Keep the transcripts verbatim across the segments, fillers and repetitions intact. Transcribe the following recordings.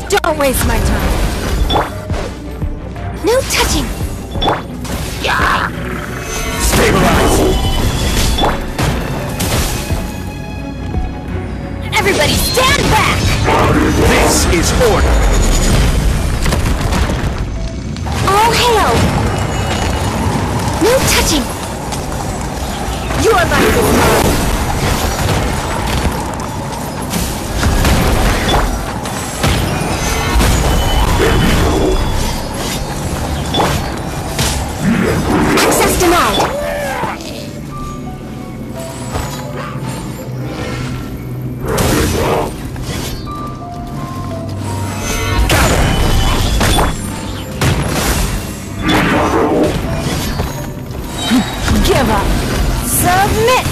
Don't waste my time. No touching. Stabilize. Everybody stand back! This is order. All hail! No touching! Your life is mine! Access denied! Give up! Submit!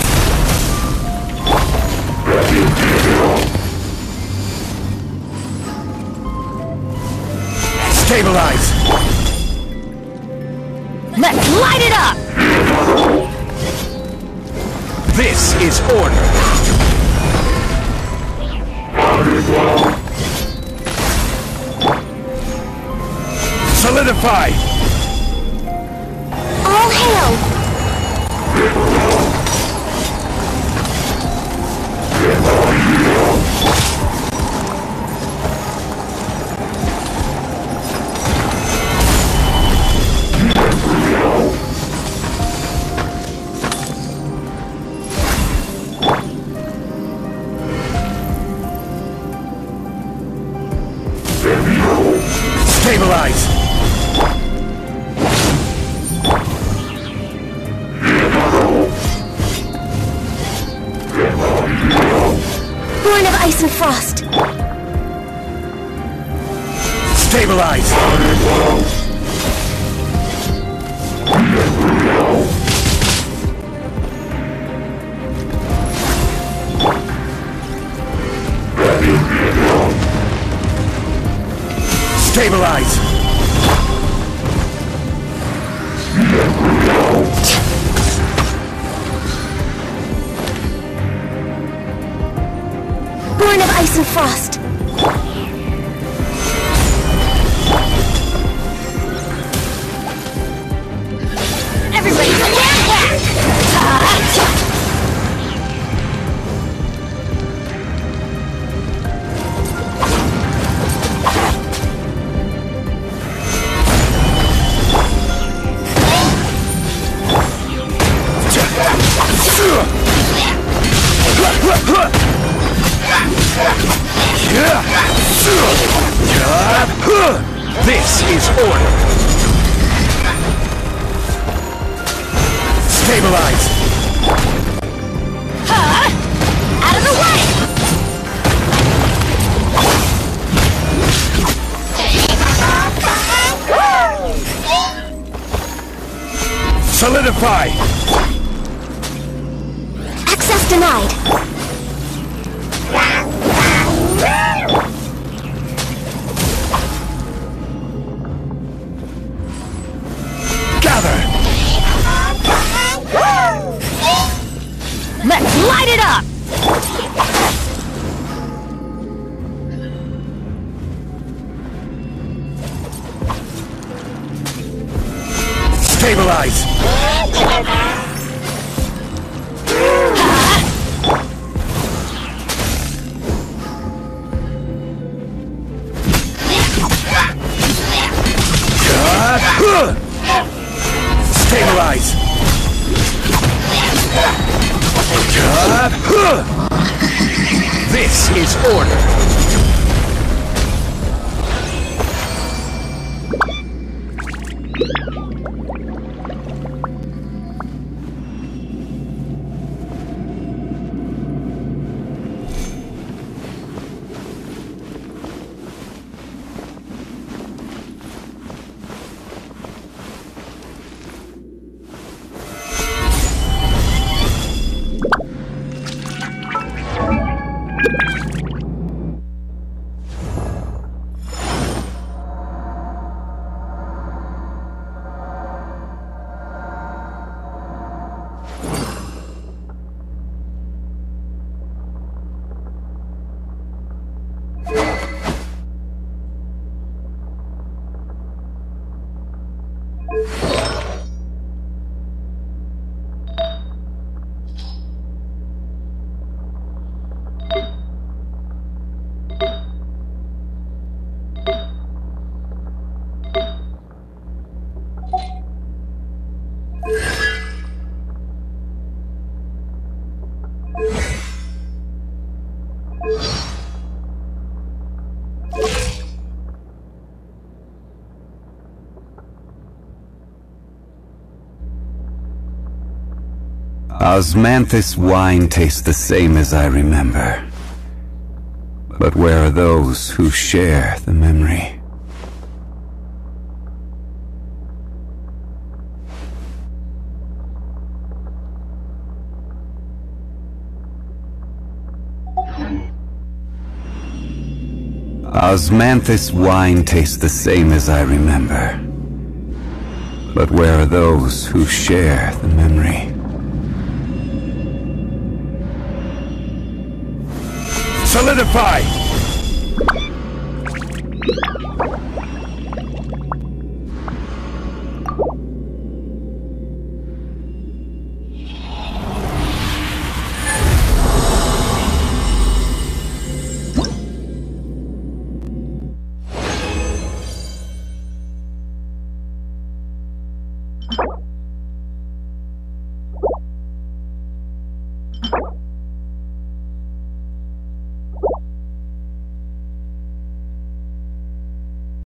Stabilize. Let's light it up! This is order. Solidify. All hail! Stabilize. Born of ice and frost. Stabilize. Stabilize. Born of ice and frost. Everybody stand back! This is order. Stabilize. Huh? Out of the way! Solidify. Access denied. Gather. Let's light it up! Stabilize. Stabilize. This is order. Osmanthus wine tastes the same as I remember. But where are those who share the memory? Osmanthus wine tastes the same as I remember. But where are those who share the memory? Solidify!